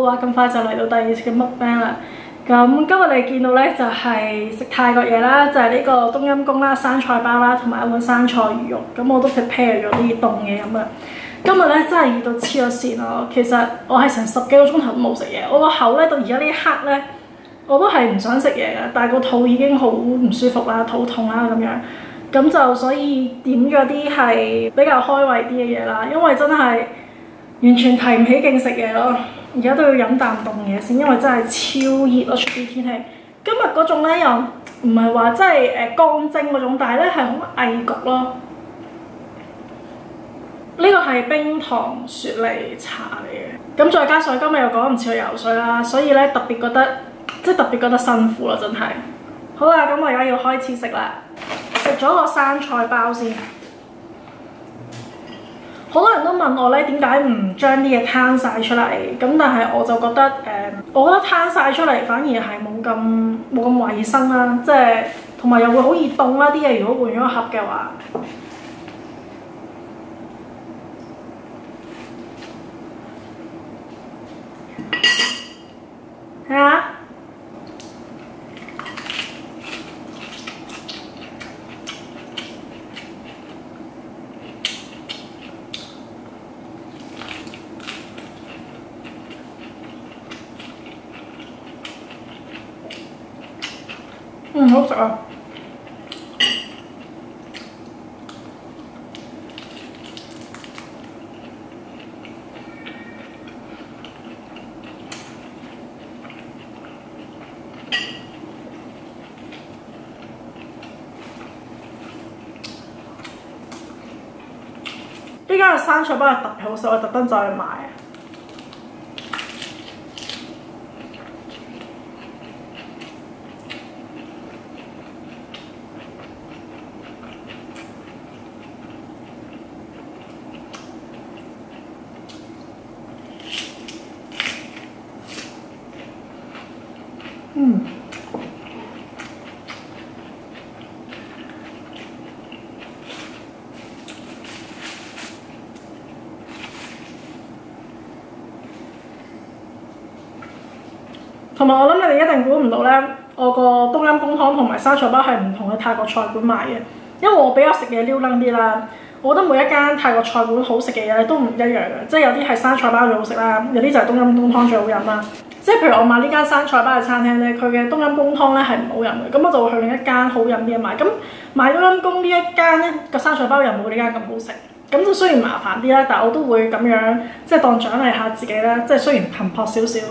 啊，咁快就嚟到第二次嘅 mukbang 啦。咁今日你見到咧就係食泰國嘢啦，就係呢個冬陰功啦、生菜包啦，同埋一碗生菜魚肉。咁我都 prepare 咗啲凍嘢咁啊。今日咧真係熱到黐咗線咯。其實我係成10幾個鐘頭都冇食嘢，我個口咧到而家呢一刻咧，我都係唔想食嘢嘅，但係個肚已經好唔舒服啦，肚痛啦咁樣。咁就所以點咗啲係比較開胃啲嘅嘢啦，因為真係完全提唔起勁食嘢咯。而家都要飲啖凍嘢先，因為真係超熱咯，出邊天氣。今日嗰種咧又唔係話真係乾蒸嗰種，但係咧係好翳焗咯。呢個係冰糖雪梨茶嚟嘅，咁再加上今日又趕唔切去游水啦，所以咧特別覺得辛苦啦，真係。好啦，咁我而家要開始食啦。食咗個生菜包先。好多人都問我咧點解唔將啲嘢攤晒出嚟，咁但係我就覺得我覺得攤晒出嚟反而係冇咁衞生啦，即係同埋又會好易凍啦，啲嘢如果換咗個盒嘅話。睇下。好食啊！呢間嘅生菜包係特別好食，我特登走去買。同埋我諗你哋一定估唔到咧，我個冬陰功湯同埋生菜包係唔同嘅泰國菜館賣嘅，因為我比較食嘢撩楞啲啦。我覺得每一間泰國菜館好食嘅嘢都唔一樣嘅，即係有啲係生菜包最好食啦，有啲就係冬陰功湯最好飲啦。即係譬如我買呢間生菜包嘅餐廳咧，佢嘅冬陰功湯咧係唔好飲嘅，咁我就會去另一間好飲啲嘅買。咁買冬陰功呢一間咧個生菜包又冇呢間咁好食，咁就雖然麻煩啲啦，但係我都會咁樣即係當獎勵下自己啦，即係雖然頻撲少少。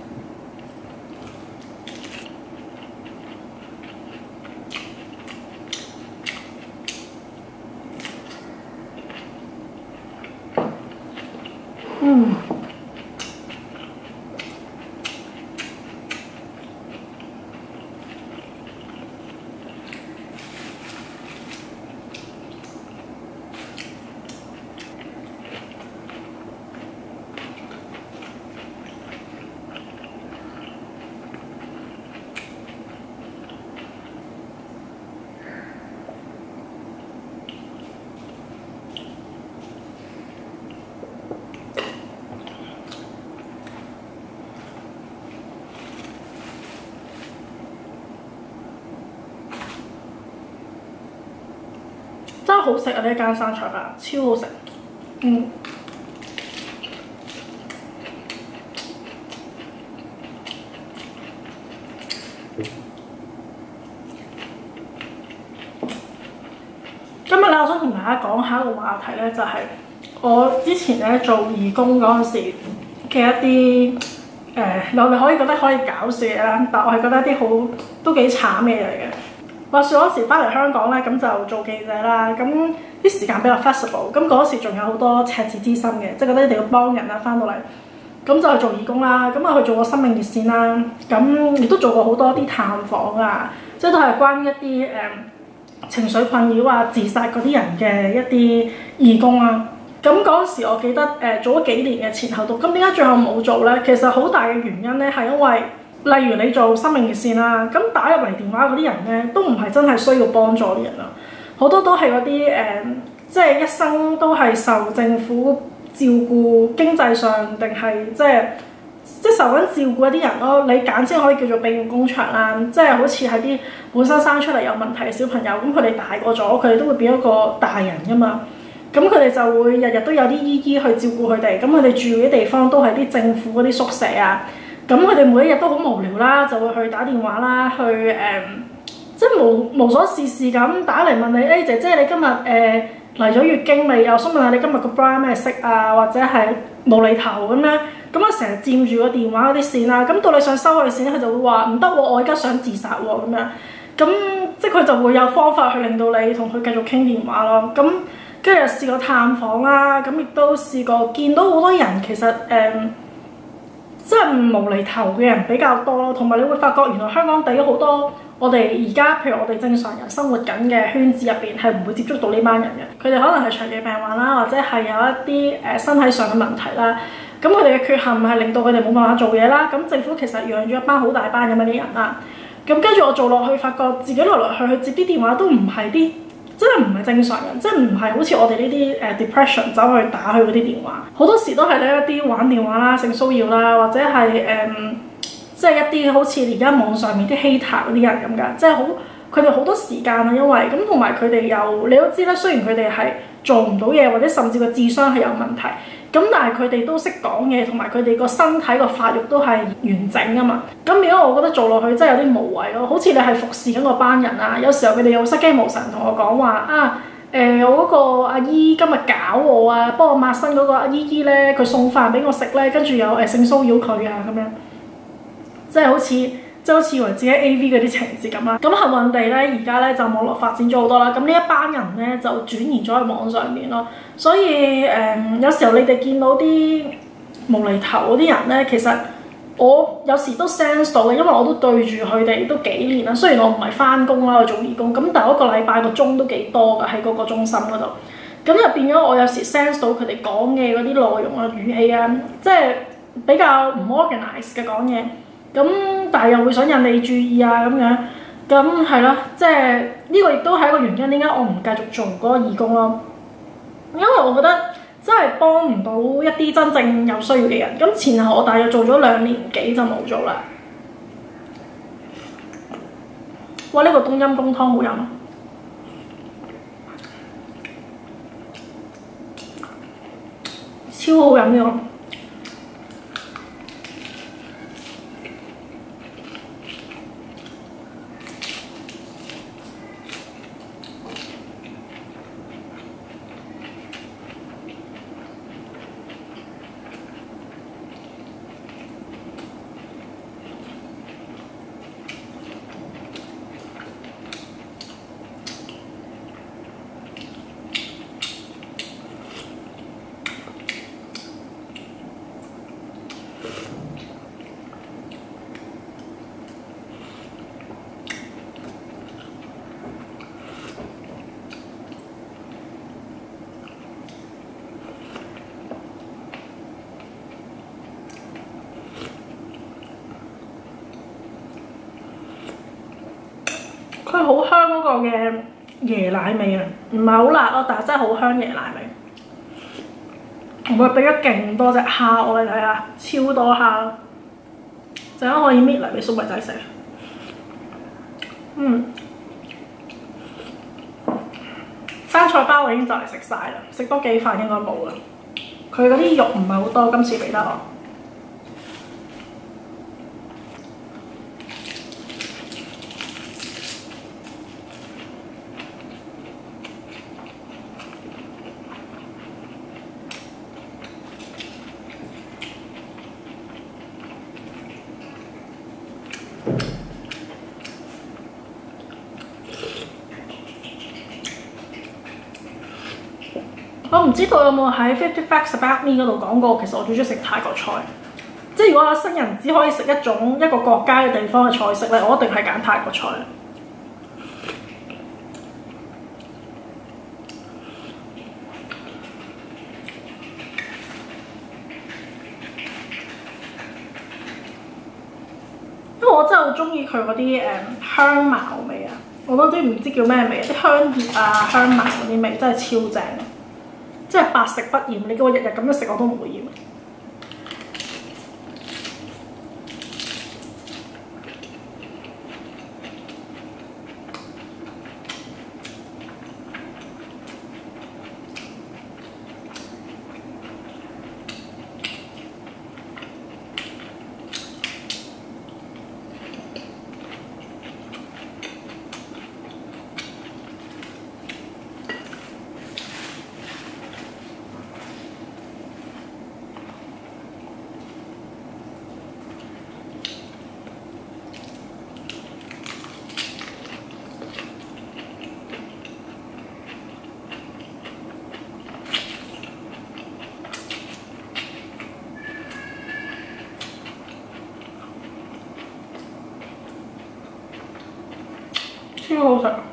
真係好食啊！呢一間生菜包超好食，今日咧，我想同大家講下一個話題咧，就係我之前咧做義工嗰陣時嘅一啲我哋可以覺得可以搞笑嘅啦，但我係覺得一啲好都幾慘嘅嘢嚟嘅。話說嗰時翻嚟香港咧，咁就做記者啦，咁啲時間比較 flexible，咁嗰時仲有好多赤子之心嘅，即係覺得一定要幫人啦，翻到嚟，咁就去做義工啦，咁啊去做過生命熱線啦，咁亦都做過好多啲探訪啊，即係都係關於一啲情緒困擾啊、自殺嗰啲人嘅一啲義工啊。咁嗰陣時我記得做咗幾年嘅前後讀，咁點解最後冇做咧？其實好大嘅原因咧係因為，例如你做生命熱線啦，咁打入嚟電話嗰啲人咧，都唔係真係需要幫助啲人啦，好多都係嗰啲即係一生都係受政府照顧經濟上，定係即係即係受緊照顧一啲人咯，你簡稱可以叫做庇護工場啦。即係好似係啲本身生出嚟有問題嘅小朋友，咁佢哋大個咗，佢哋都會變一個大人噶嘛。咁佢哋就會日日都有啲姨姨去照顧佢哋，咁佢哋住嗰啲地方都係啲政府嗰啲宿舍啊。咁佢哋每一日都好無聊啦，就會去打電話啦，去即係無所事事咁打嚟問你，姐姐你今日嚟咗月經未？又想問下你今日個 bra 咩色啊，或者係無厘頭咁樣。咁啊成日佔住個電話嗰啲線啦，咁到你想收佢線，佢就會話唔得喎，我而家想自殺喎咁樣。咁即係佢就會有方法去令到你同佢繼續傾電話咯。咁跟住又試過探訪啦，咁亦都試過見到好多人其實即係無厘頭嘅人比較多咯，同埋你會發覺原來香港地好多我哋而家譬如我哋正常人生活緊嘅圈子入邊係唔會接觸到呢班人嘅，佢哋可能係長期病患啦，或者係有一啲身體上嘅問題啦。咁佢哋嘅缺陷係令到佢哋冇辦法做嘢啦。咁政府其實養咗一班好大班咁樣嘅人啦。咁跟住我做落去，發覺自己來來去去接啲電話都唔係啲真係唔係正常人，即係唔係好似我哋呢啲depression 走去打去嗰啲電話。好多時都係呢一啲玩電話啦、性騷擾啦，或者係即係一啲好似而家網上面啲 hater 嗰啲人咁㗎，即係好佢哋好多時間啊，因為咁同埋佢哋又你都知啦，雖然佢哋係做唔到嘢，或者甚至個智商係有問題。咁但係佢哋都識講嘢，同埋佢哋個身體個發育都係完整啊嘛。咁如果我覺得做落去真係有啲無謂咯，好似你係服侍緊嗰班人啊。有時候佢哋又失驚無神同我講話啊，我嗰個阿姨今日搞我啊，幫我抹身嗰個阿姨姨咧，佢送飯俾我食咧，跟住有性騷擾佢啊咁樣，即係好似以為自己 AV 嗰啲情節咁啦。咁幸運地咧，而家咧就網絡發展咗好多啦。咁呢一班人咧就轉移咗去網上面咯。所以有時候你哋見到啲無厘頭嗰啲人咧，其實我有時都 sense 到嘅，因為我都對住佢哋都幾年啦。雖然我唔係翻工啦，我做義工，咁但係一個禮拜個鐘都幾多㗎喺嗰個中心嗰度。咁就變咗我有時 sense 到佢哋講嘅嗰啲內容啊、語氣啊，即係比較唔 organize 嘅講嘢。咁但係又會想引你注意啊咁樣，咁係咯，即係呢個亦都係一個原因，點解我唔繼續做嗰個義工咯？因為我覺得真係幫唔到一啲真正有需要嘅人。咁前後我大約做咗2年幾就冇做啦。哇！呢個冬陰功湯好飲，超好飲呢個。佢好香嗰個嘅椰奶味啊，唔係好辣咯，但係真係好香椰奶味。同佢俾咗勁多隻蝦，我哋睇下，超多蝦，陣間可以搣嚟俾粟米仔食。生菜包我已經就嚟食晒啦，食多幾塊應該冇啦。佢嗰啲肉唔係好多，今次俾得我。我唔知道有冇喺 50 Facts About Me 嗰度講過，其實我最中意食泰國菜。即係如果有新人只可以食一個國家嘅地方嘅菜式咧，我一定係揀泰國菜。因為我真係好中意佢嗰啲香茅味啊！我嗰啲唔知叫咩味，啲香葉啊、香茅嗰啲味真係超正。即係百食不厭，你叫我日日咁樣食我都唔會厭。 超好食。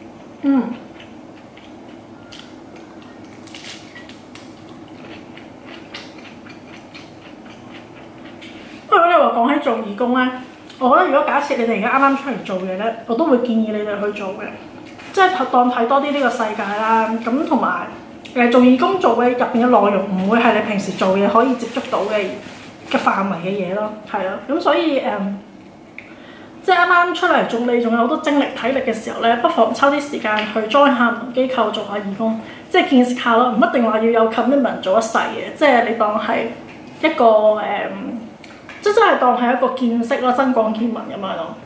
不過你話講起做義工咧，我覺得如果假設你哋而家啱啱出嚟做嘢咧，我都會建議你哋去做嘅，即係當睇多啲呢個世界啦。咁同埋做義工做嘅入邊嘅內容唔會係你平時做嘢可以接觸到嘅範圍嘅嘢咯，係咯。咁所以即係啱啱出嚟做你仲有好多精力體力嘅時候咧，不妨抽啲時間去 join 下唔同機構做下義工，即係見識下咯，唔一定話要有 commitment 做一世嘅，即係你當係一個即係真係當係一個見識咯，增廣見聞咁樣咯。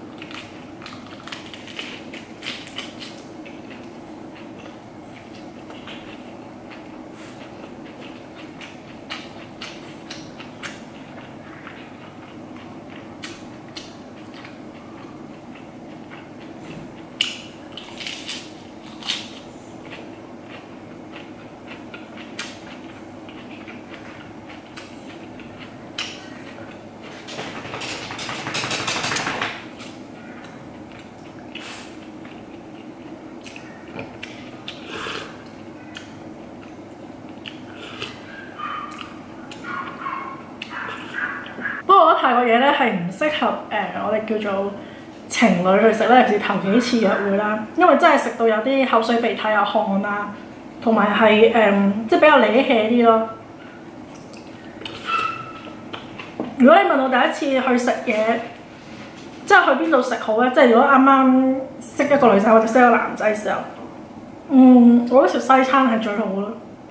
泰國嘢咧係唔適合我哋叫做情侶去食咧，尤其是頭幾次約會啦，因為真係食到有啲口水鼻涕啊、汗啊，同埋係即係比較理氣啲咯。如果你問我第一次去食嘢，即係去邊度食好咧？即係如果啱啱識一個女仔或者識一個男仔嘅時候，我覺得食西餐係最好咯。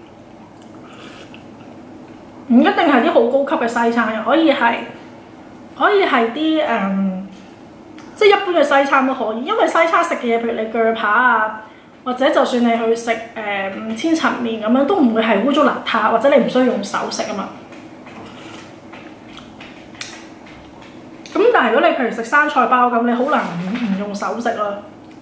唔一定係啲好高級嘅西餐，可以係啲即係一般嘅西餐都可以，因為西餐食嘅嘢，譬如你鋸扒啊，或者就算你去食千層麵咁樣，都唔會係污糟邋遢，或者你唔需要用手食啊嘛。咁但係如果你譬如食生菜包咁，你好難唔用手食咯。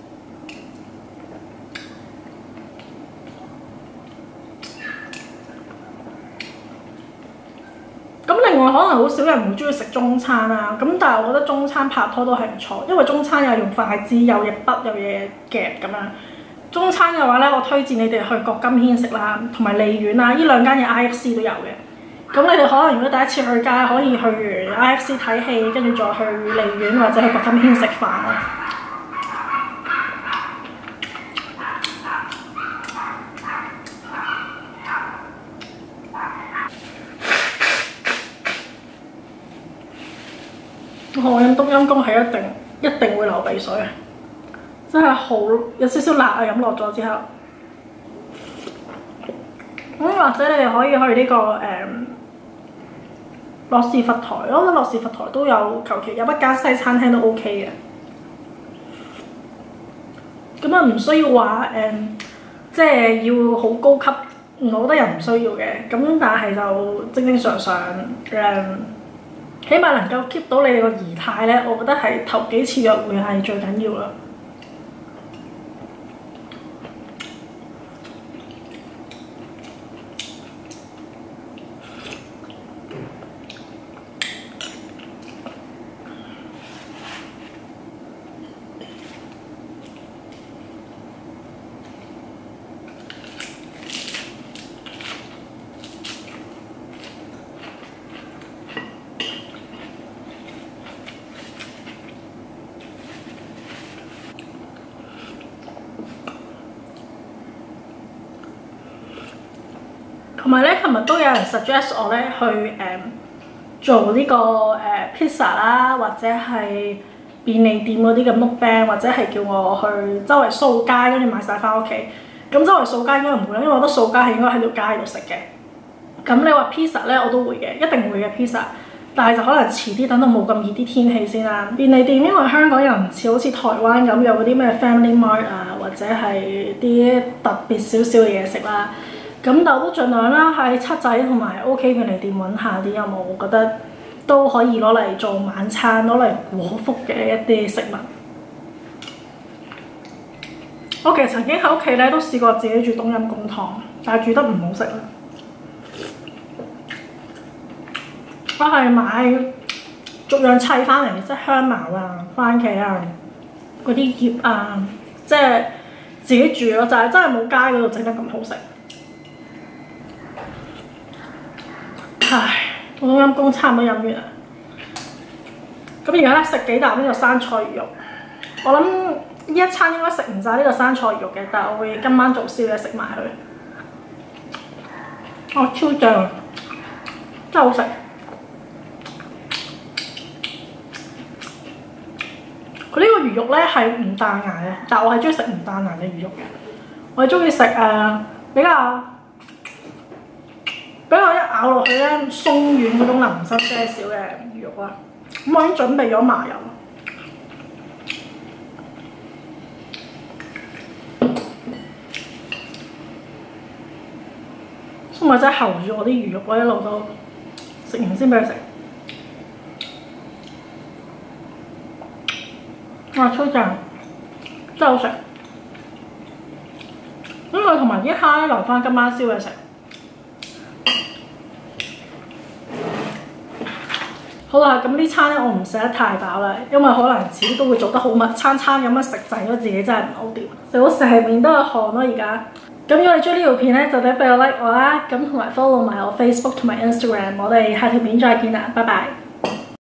咁另外可能好少人會中意食中餐啊，咁但係我覺得中餐拍拖都係唔錯，因為中餐又用筷子，有嘢筆，有嘢夾咁樣。中餐嘅話咧，我推薦你哋去郭金軒食啦，同埋利苑啊，呢兩間嘢 IFC 都有嘅。咁你哋可能如果第一次去街，可以去完 IFC 睇戲，跟住再去利苑或者去郭金軒食飯咯。我飲冬陰功係一定會流鼻水啊！真係好有少少辣啊！飲落咗之後，或者你哋可以去呢個諾士佛台咯，諾士佛台都有，求其有一間西餐廳都 OK 嘅。咁啊唔需要話即係要好高級，我覺得又唔需要嘅。咁但係就正常起碼能夠 keep 到你哋個儀態咧，我覺得係頭幾次約會係最緊要啦。同埋咧，琴日都有人 suggest 我咧去做呢個pizza 啦，或者係便利店嗰啲嘅 mukbang，或者係叫我去周圍掃街，跟住買晒翻屋企。咁周圍掃街應該唔會啦，因為我覺得掃街係應該喺條街度食嘅。咁你話 pizza 咧，我都會嘅，一定會嘅 pizza。但係就可能遲啲，等到冇咁熱啲天氣先啦。便利店因為香港又唔似好似台灣咁有嗰啲咩 Family Mart 啊，或者係啲特別少少嘅嘢食啦。咁但我都盡量啦，喺七仔同埋 OK 便利店揾下啲有冇，我覺得都可以攞嚟做晚餐，攞嚟果腹嘅一啲食物。我其實曾經喺屋企咧都試過自己煮冬陰功湯，但係煮得唔好食啦。我係買逐樣砌翻嚟，即係香茅啊、番茄啊、 嗰啲葉啊，即係自己煮咯，就係真係冇街嗰度整得咁好食。唉，我都陰公差唔多飲完啦。咁而家咧食幾啖呢個生菜魚肉，我諗呢一餐應該食唔晒呢個生菜魚肉嘅，但係我會今晚做宵夜食埋佢。哦，超正，真係好食。佢呢個魚肉咧係唔彈牙嘅，但係我係中意食唔彈牙嘅魚肉嘅。我係中意食比較一咬落去咧鬆軟嗰種腍身些少嘅魚肉啦。咁我已經準備咗麻油。所以我真係候住我啲魚肉，我一路都食完先俾佢食。哇！超正，真係好食。咁佢同埋啲蝦咧留翻今晚宵夜食。好啦，咁呢餐咧我唔食得太飽啦，因為可能自己都會做得好密，餐餐咁樣食滯咗自己真係唔好掂，食到成面都係汗咯而家。咁如果你中意呢條片咧，就記得俾個 like 我啦，咁同埋 follow 埋我 Facebook 同埋 Instagram， 我哋下條片再見啦，拜拜。